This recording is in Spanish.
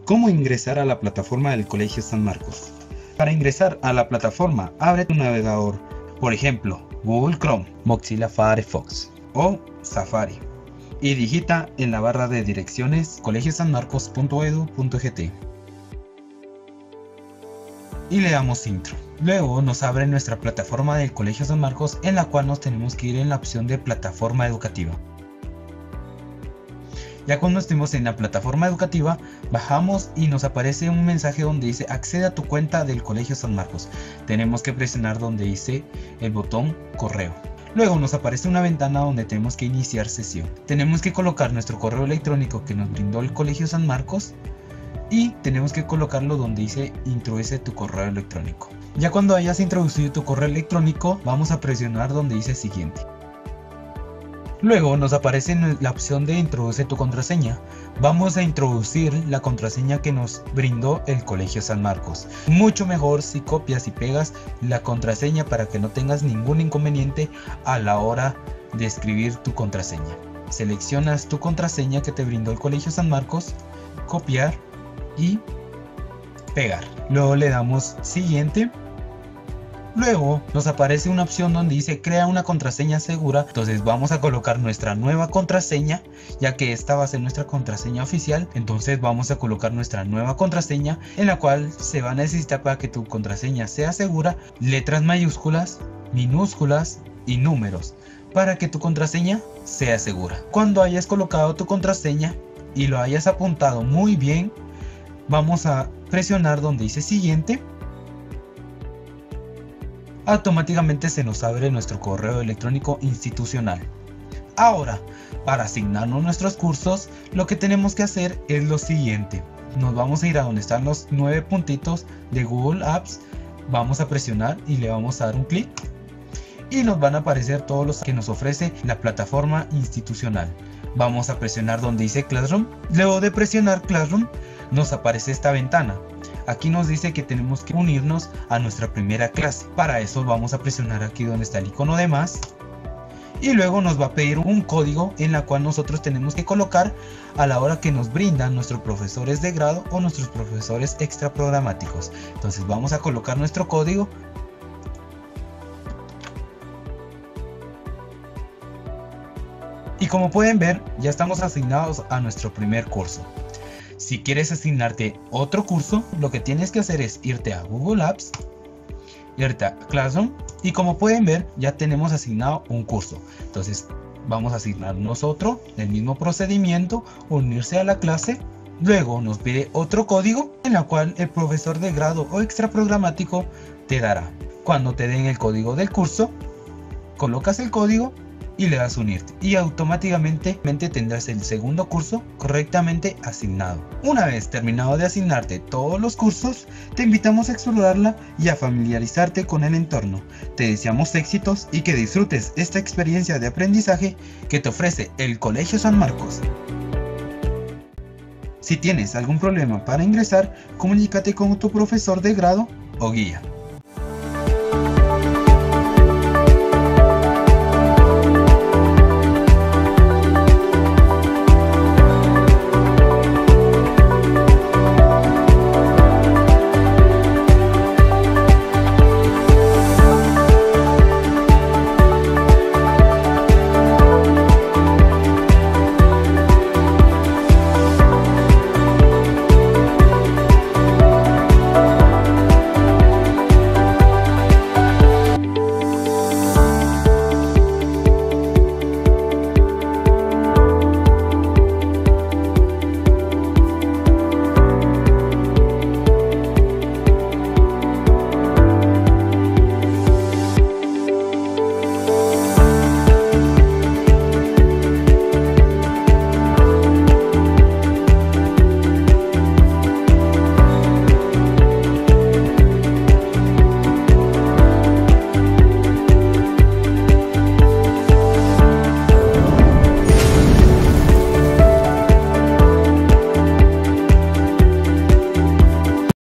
¿Cómo ingresar a la plataforma del Colegio San Marcos? Para ingresar a la plataforma, abre tu navegador, por ejemplo, Google Chrome, Mozilla Firefox o Safari, y digita en la barra de direcciones colegiosanmarcos.edu.gt y le damos intro. Luego nos abre nuestra plataforma del Colegio San Marcos, en la cual nos tenemos que ir en la opción de plataforma educativa. Ya cuando estemos en la plataforma educativa, bajamos y nos aparece un mensaje donde dice accede a tu cuenta del Colegio San Marcos. Tenemos que presionar donde dice el botón correo. Luego nos aparece una ventana donde tenemos que iniciar sesión. Tenemos que colocar nuestro correo electrónico que nos brindó el Colegio San Marcos y tenemos que colocarlo donde dice introduce tu correo electrónico. Ya cuando hayas introducido tu correo electrónico, vamos a presionar donde dice siguiente. Luego nos aparece la opción de introduce tu contraseña. Vamos a introducir la contraseña que nos brindó el Colegio San Marcos. Mucho mejor si copias y pegas la contraseña para que no tengas ningún inconveniente a la hora de escribir tu contraseña. Seleccionas tu contraseña que te brindó el Colegio San Marcos, copiar y pegar. Luego le damos siguiente. Luego nos aparece una opción donde dice crea una contraseña segura. Entonces vamos a colocar nuestra nueva contraseña, ya que esta va a ser nuestra contraseña oficial. Entonces vamos a colocar nuestra nueva contraseña, en la cual se va a necesitar, para que tu contraseña sea segura, letras mayúsculas, minúsculas y números, para que tu contraseña sea segura. Cuando hayas colocado tu contraseña y lo hayas apuntado muy bien, vamos a presionar donde dice siguiente. Automáticamente se nos abre nuestro correo electrónico institucional. Ahora, para asignarnos nuestros cursos, lo que tenemos que hacer es lo siguiente. Nos vamos a ir a donde están los 9 puntitos de Google Apps, vamos a presionar y le vamos a dar un clic y nos van a aparecer todos los que nos ofrece la plataforma institucional. Vamos a presionar donde dice Classroom. Luego de presionar Classroom nos aparece esta ventana. Aquí nos dice que tenemos que unirnos a nuestra primera clase. Para eso vamos a presionar aquí donde está el icono de más. Y luego nos va a pedir un código en la cual nosotros tenemos que colocar a la hora que nos brindan nuestros profesores de grado o nuestros profesores extra programáticos. Entonces vamos a colocar nuestro código. Y como pueden ver, ya estamos asignados a nuestro primer curso. Si quieres asignarte otro curso, lo que tienes que hacer es irte a Google Apps, irte a Classroom, y como pueden ver ya tenemos asignado un curso. Entonces vamos a asignarnos otro, el mismo procedimiento, unirse a la clase. Luego nos pide otro código en la cual el profesor de grado o extra programático te dará. Cuando te den el código del curso, colocas el código y le das unirte, y automáticamente tendrás el segundo curso correctamente asignado. Una vez terminado de asignarte todos los cursos, te invitamos a explorarla y a familiarizarte con el entorno. Te deseamos éxitos y que disfrutes esta experiencia de aprendizaje que te ofrece el Colegio San Marcos. Si tienes algún problema para ingresar, comunícate con tu profesor de grado o guía.